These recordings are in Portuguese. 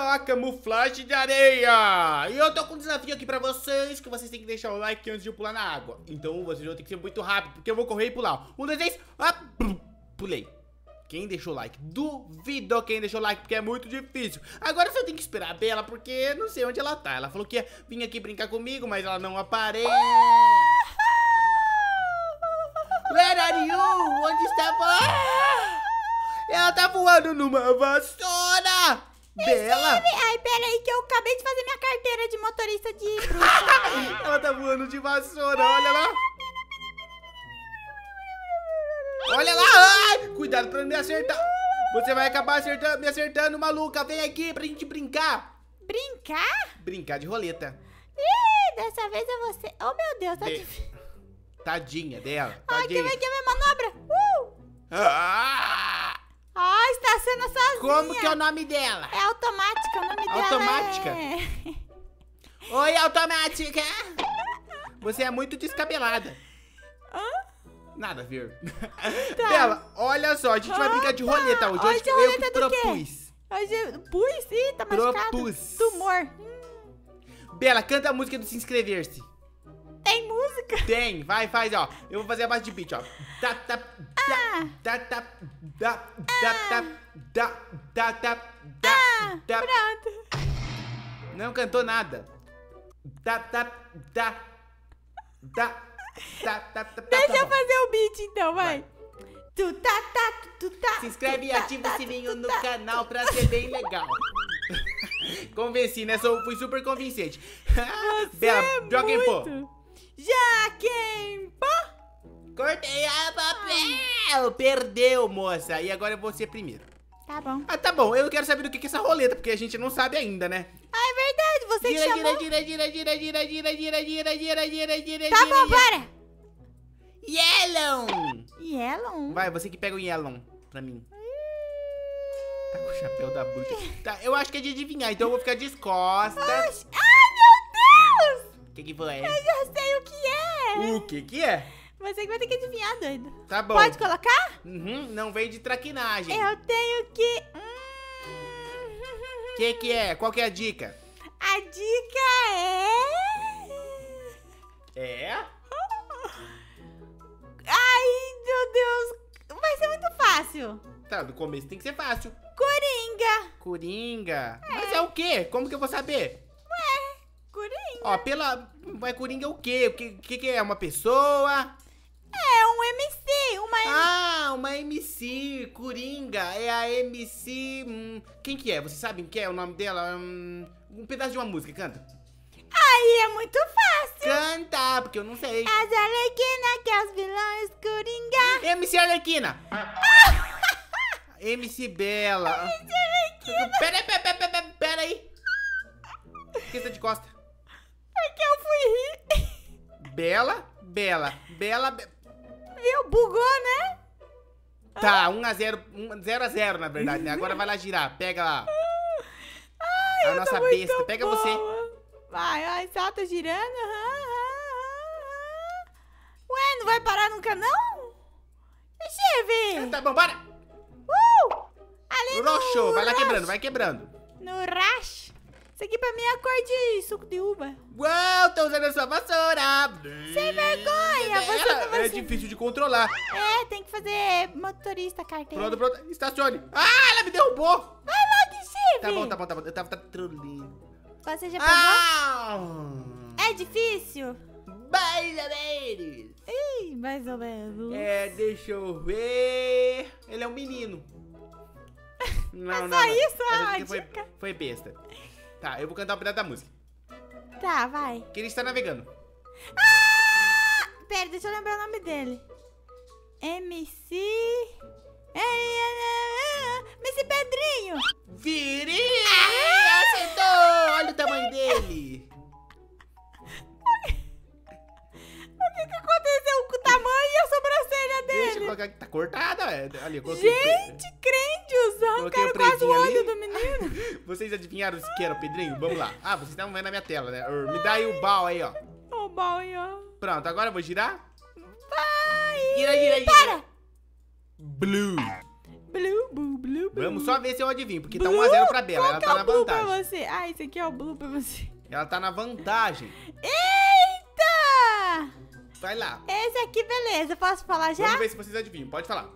lá, camuflagem de areia. E eu tô com um desafio aqui pra vocês, que vocês têm que deixar o like antes de eu pular na água. Então vocês vão ter que ser muito rápido, porque eu vou correr e pular. 1, 2, 3, pulei. Quem deixou like? Duvido quem deixou like, porque é muito difícil. Agora só tenho que esperar a Bela, porque eu não sei onde ela tá. Ela falou que ia vir aqui brincar comigo, mas ela não aparece. Where are you? Onde está você? Ela tá voando numa vassoura. Bela. Ai, peraí que eu acabei de fazer minha carteira de motorista de bruxa. Ela tá voando de vassoura, olha lá. Olha lá, ai, cuidado pra não me acertar. Você vai acabar me acertando, maluca. Vem aqui pra gente brincar. Brincar? Brincar de roleta. Ih, dessa vez é você. Oh, meu Deus, tá difícil. Tadinha dela. Ai, Tadinha. quem vai que é minha manobra? Está sendo sozinha. Como que é o nome dela? É automática, o nome dela Automática? é... Oi, automática. Você é muito descabelada. Nada a ver. Tá. Bela, olha só, a gente vai brincar de roleta hoje. Hoje é Eu roleta que do quê? propus. Hoje pus? Ih, tá machucado. Propus. Tumor. Bela, canta a música do Se Inscrever-se. Tem música? Tem, vai, faz, ó. Eu vou fazer a base de beat, ó. Pronto. Não cantou nada. Deixa eu fazer o beat então, vai. Tu tá. Se inscreve e ativa o sininho no canal pra ser bem legal. Convenci, né? Fui super convincente. Bela, joga em pô. Já quem pô? Cortei a papel. Perdeu, moça. E agora eu vou ser primeiro. Tá bom. Ah, tá bom. Eu quero saber do que é essa roleta, porque a gente não sabe ainda, né? Ah, é verdade. Você que chamou. Gira. Tá bom, para. Yellow. Yellow? Vai, você que pega o yellow pra mim. Tá com o chapéu da bruxa. Tá, eu acho que é de adivinhar, então eu vou ficar de costas. Oxi. Ai, meu Deus. O que foi? Eu já sei o que é. O que é? Você que vai ter que adivinhar, doido. Tá bom. Pode colocar? Não vem de traquinagem. Eu tenho que... Que é? Qual que é a dica? A dica É? Ai, meu Deus. Vai ser muito fácil. Tá, no começo tem que ser fácil. Coringa. Coringa. Mas é o quê? Como que eu vou saber? Coringa. Ó, Mas Coringa é o quê? O que é? Uma pessoa? É um MC, uma... Ah, uma MC. Coringa. É a MC... Quem que é? Você sabe quem é o nome dela? Um pedaço de uma música, canta. Aí é muito fácil. Canta, porque eu não sei. As Arlequina que é os vilões Coringa. MC Arlequina. MC Bela. MC Arlequina. Pera aí. Por que você tá de costa? Porque eu fui rir. Bela. Viu? Bugou, né? Tá, 1-0, 0-0 na verdade, né? Agora vai lá girar, pega lá. Ai, A eu nossa tô muito besta, pega boa. você. Vai, só tá girando. Ué, não vai parar nunca, não? Deixa eu ver. Tá bom, para. Ali Roxo, vai lá rush. vai quebrando. No rush. Isso aqui pra mim é a cor de suco de uva. Uau, tô usando a sua vassoura. Sem vergonha, você não vai É difícil de controlar. É, tem que fazer motorista, carteira. Pronto, estacione. Ah, ela me derrubou. Vai lá, que chifre. Tá bom. Eu tava trolando. Você já pegou? Ah! É difícil? Mais ou menos. Ih, mais ou menos. Deixa eu ver. Ele é um menino. Não, só isso? Essa Ah, dica dica. foi besta. Tá, eu vou cantar um pedaço da música. Tá, vai. Que ele está navegando. Pera, deixa eu lembrar o nome dele. MC... MC Pedrinho. Viri! Acertou! Olha o tamanho dele. O que aconteceu com o tamanho e a sobrancelha Deixa eu dele? colocar aqui. Tá cortada, ali, eu coloquei Gente, crentes, Coloquei arrancaram o quase o pretinho olho ali. do menino. Vocês adivinharam se que era o Pedrinho? Vamos lá. Ah, vocês estão vendo na minha tela, né? Me dá aí o bal aí, ó. Ó o baú, Pronto, agora eu vou girar. vai. Gira. Para. Blue. Blue, blue, blue, blue. Vamos só ver se eu adivinho, porque tá Blue? 1 a 0 pra Bela. Qual Ela que tá é na o blue pra vantagem. você? Ah, esse aqui é o blue pra você. Ela tá na vantagem. Eita! Vai lá. Esse aqui, beleza. Posso falar já? Vamos ver se vocês adivinham. Pode falar.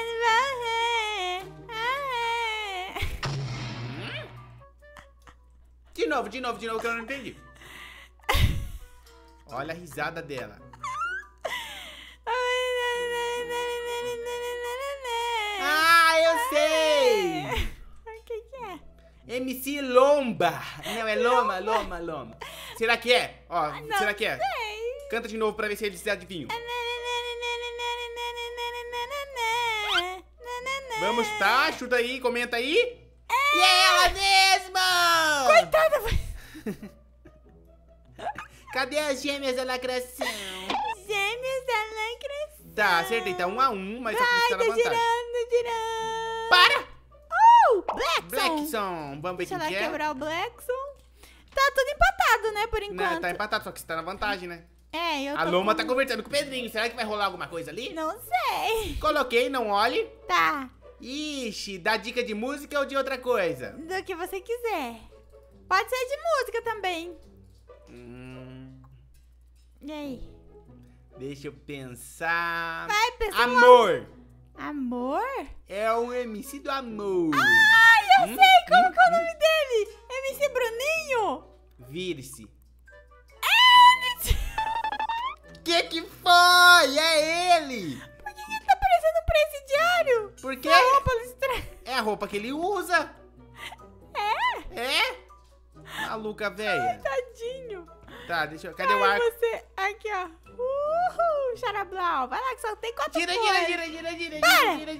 De novo, que eu não entendi. Olha a risada dela. Ah, eu sei! O que é? MC Lomba. Não, é Loma. Será que é? Ó, Não será que é? sei. Canta de novo pra ver se eles adivinham. Vamos, tá? Chuta aí, comenta aí. E é ela mesma! Coitada. Cadê as gêmeas da lacração? Gêmeos da lacração. Tá, acertei. Tá 1 a 1, mas só que você tá na Ai, vantagem. girando. Para! Blackson. Blackson. Vamos ver Deixa quem ela que é. quebrar o Blackson. Tá tudo empatado, né, por enquanto. Não, tá empatado, só que você tá na vantagem, né? É, eu tô A Loma com- tá conversando com o Pedrinho. Será que vai rolar alguma coisa ali? Não sei. Coloquei, não olhe. Tá, Ixi, dá dica de música ou de outra coisa? do que você quiser. Pode ser de música também. E aí? Deixa eu pensar. Vai, pessoal. Amor. Amor? É o MC do amor. Ai, eu sei como que é o nome dele. MC Bruninho. Vire-se. É, Que foi? É ele. por que ele tá parecendo um presidiário? Por quê? A roupa listrada. É a roupa que ele usa. É? É? Maluca, velha. Tadinho. Tá, deixa eu... Cadê o Ai, arco? você. Aqui, ó. Xarablau. Vai lá que só tem 4 Gira. Para.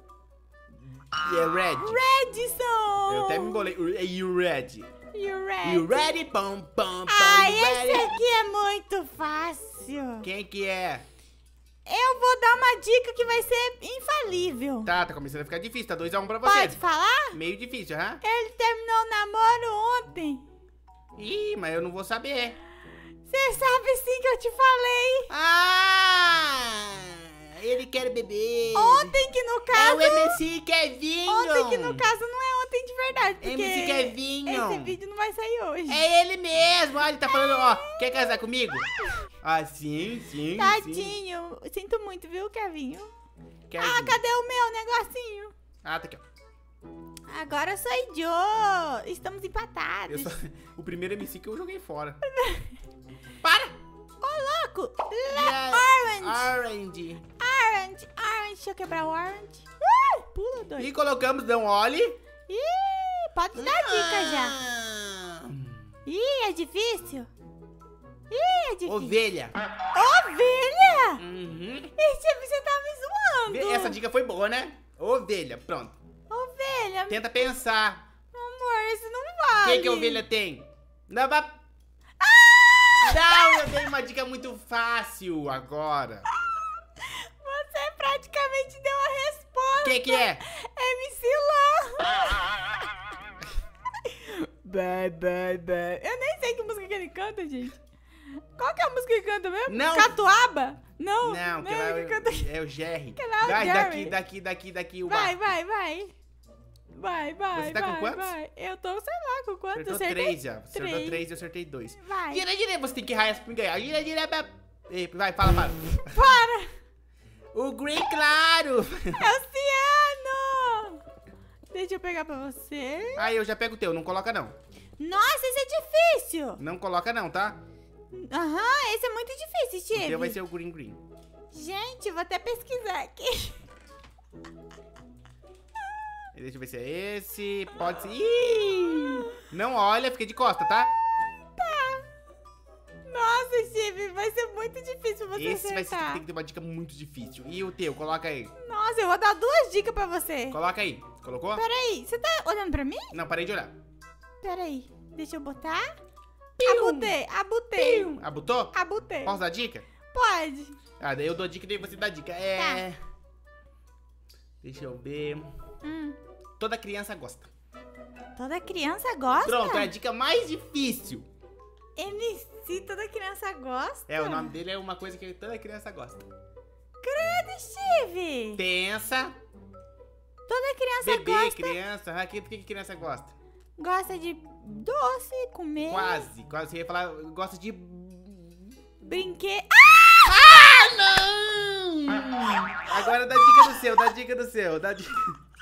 E é red. Redson. Eu até me embolei. É you ready. You ready? You ready? Pum, pum, pum. Ah, you esse ready? aqui é muito fácil. Quem que é? Eu vou dar uma dica que vai ser infalível. Tá começando a ficar difícil. Tá 2 a 1 pra você. Pode falar? Meio difícil, hã? Ele terminou o namoro ontem. Ih, mas eu não vou saber. Você sabe sim que eu te falei. Ah! Ele quer beber. Ontem que no É o caso... MC Kevinho. Ontem que no caso não é ontem de verdade. Porque MC Kevinho. esse vídeo não vai sair hoje. É ele mesmo. Olha, ele tá falando, ó. Quer casar comigo? Ah, sim. Tadinho. Sinto muito, viu, Kevinho? Kevinho. Ah, cadê o meu negocinho? Ah, tá aqui, ó. Agora sou Joe. Estamos empatados. O primeiro MC que eu joguei fora. Para! Ô, louco. Orange. Orange. Deixa eu quebrar o orange. Pula, doido. E colocamos, não olhe. Ih, pode dar dica já. Ah. Ih, é difícil? Ovelha. Ovelha? Uhum. Você tá me zoando. Essa dica foi boa, né? Ovelha, pronto. Ovelha. Tenta pensar. Amor, isso não O vale. que a ovelha tem? Não, não, eu dei uma dica muito fácil agora. Você praticamente deu a resposta. O que é? MC Lan. Bye. Eu nem sei que música que ele canta, gente. Qual que é a música que ele canta mesmo? Não. Catuaba? Não, Não, que ele lá canta... é o Jerry. Que lá é o Vai, Jerry. daqui, o Vai. Você tá com quantos? Vai. Eu tô, sei lá, com quantos. Acertou Acertei 3 já. Você acertou 3 e eu acertei 2. Vai. Gira, você tem que errar essa pra me ganhar. Gira. Ei, vai, fala. Para! O Green, claro. Oceano! Deixa eu pegar pra você. Aí eu já pego o teu, não coloca não. Nossa, esse é difícil. Não coloca não, tá? Aham, esse é muito difícil, O Steve. teu vai ser o Green. Gente, vou até pesquisar aqui. Deixa eu ver se é esse. Pode ser. Ih! Não olha, fica de costa, tá? Nossa, Steve, vai ser muito difícil você Esse vai ser, acertar. tem que ter uma dica muito difícil. E o teu, coloca aí. Nossa, eu vou dar 2 dicas pra você. Coloca aí. Colocou? Peraí, você tá olhando pra mim? Não, parei de olhar. Peraí, deixa eu botar. Pium. Abutei. Abutou? Abutei. Posso dar dica? Pode. Ah, daí eu dou dica e daí você dá dica. Deixa eu ver. Toda criança gosta. Toda criança gosta? Pronto, é a dica mais difícil. MC, toda criança gosta? É, o nome dele é uma coisa que toda criança gosta. Credo, Steve. Pensa. Toda criança Bebê, gosta. criança. O que criança gosta? Gosta de doce, comer. Quase. Você ia falar, gosta de... Brinquedo. Ah, não! Agora dá dica do seu, dá dica do seu. Dá dica...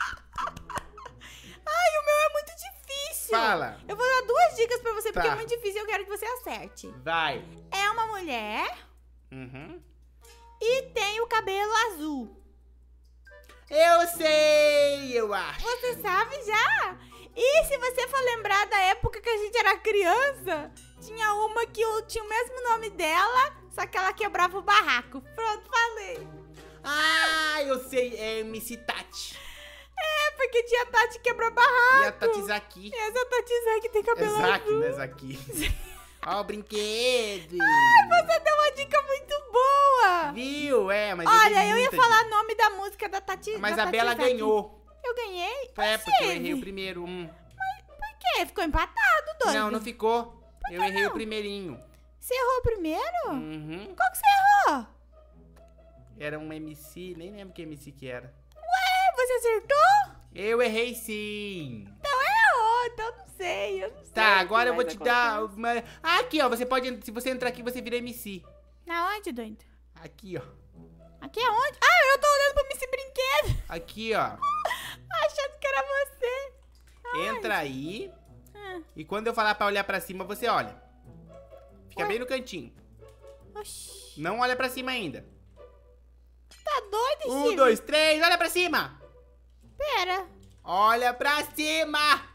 Ai, o meu é muito difícil. Fala. Eu vou dar 2 dicas pra você, porque Tá. é muito difícil e eu quero que você acerte. Vai. É uma mulher Uhum. e tem o cabelo azul. Eu sei, eu acho. Você sabe já? E se você for lembrar da época que a gente era criança, tinha uma que tinha o mesmo nome dela, só que ela quebrava o barraco. Pronto, falei. Ah, eu sei, é MC Tati. É, porque tinha a Tati quebra barraco. E a Tati Zaki. E essa Tati Zé que tem cabelo É Zaki, azul. né, Zaki? Ó o brinquedo. Você deu uma dica muito boa. Viu? É, mas Olha, eu dei ia muita falar o nome da música da Tati. dica. Mas da a Tati Bela Zaki. ganhou. Eu ganhei? É, porque eu errei o primeiro. Por quê? Ficou empatado, doido. Não, não ficou. Eu errei o primeirinho. Você errou o primeiro? Uhum. Qual que você errou? Era um MC, nem lembro que MC que era. Ué, você acertou? Eu errei sim. Então errou, então não sei, eu não sei. Tá, o que agora eu vou mais te dar acontece. uma... Ah, aqui, ó, você pode... Se você entrar aqui, você vira MC. Na onde, doido? Aqui, ó. Aqui é onde? Ah, eu tô olhando pro Missy Brinquedo. Aqui, ó. Achando que era você. Entra aí. Ah, E quando eu falar pra olhar pra cima, você olha. Fica Ué? bem no cantinho. oxi. Não olha pra cima ainda. Tá doido, Steve? 1, 2, 3, olha pra cima. Pera. Olha pra cima.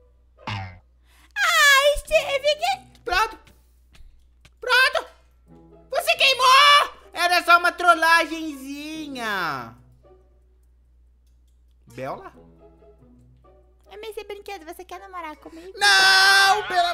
Ai, Steve, que... Pronto. Pronto. Você queimou. Era só uma trollagenzinha. Bela? É Missy Brinquedo, você quer namorar comigo? Não, pelo